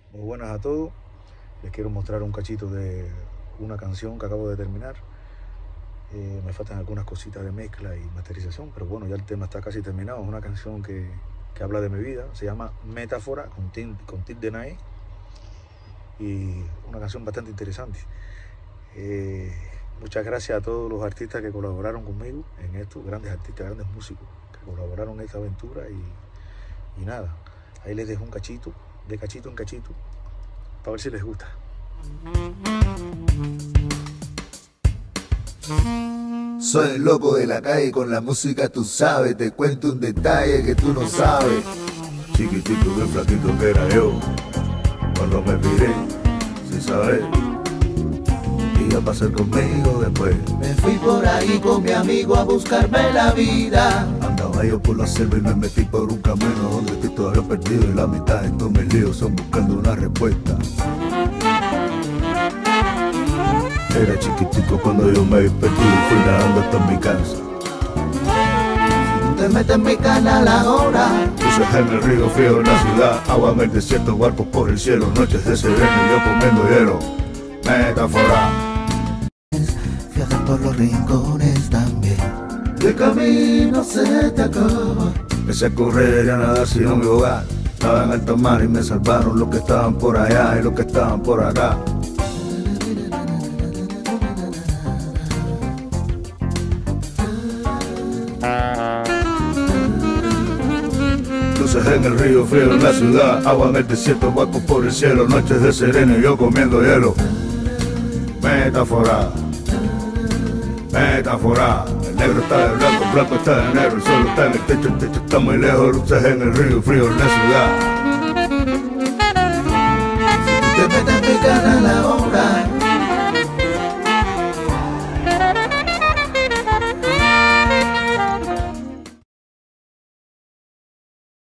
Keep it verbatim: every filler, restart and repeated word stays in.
Muy buenas a todos. Les quiero mostrar un cachito de una canción que acabo de terminar. Eh, me faltan algunas cositas de mezcla y masterización, pero bueno, ya el tema está casi terminado. Es una canción que, que habla de mi vida. Se llama Metáfora, con Tim, con Tim Denay. Y una canción bastante interesante. Eh, muchas gracias a todos los artistas que colaboraron conmigo en esto, grandes artistas, grandes músicos que colaboraron en esta aventura. Y, y nada, ahí les dejo un cachito, de cachito en cachito, para ver si les gusta. Soy el loco de la calle, con la música tú sabes. Te cuento un detalle que tú no sabes. Chiquitito, bien flaquito que era yo cuando me piré, sin saber qué iba a pasar conmigo después. Me fui por ahí con mi amigo a buscarme la vida. Andaba yo por la selva y me metí por un camino donde estoy todavía perdido, y la mitad de estos mis líos son buscando una respuesta. Era chiquitico cuando yo me perdí y fui nadando hasta mi casa. Te metes en mi canal ahora. Luces en el río frío en la ciudad, agua en el desierto, barcos por el cielo, noches de sereno y yo comiendo hielo. Metáfora. Viaja por los rincones también. El camino se te acaba. Empecé a correr y a nadar sino mi hogar. Estaba en alta mar y me salvaron los que estaban por allá y los que estaban por acá. Luces en el río frío en la ciudad, agua en el desierto, barcos por el cielo, noches de sereno y yo comiendo hielo. Metáfora, metáfora. El negro está de blanco, el blanco está de negro, el sol está en el techo, el techo está muy lejos. Luces en el río frío en la ciudad.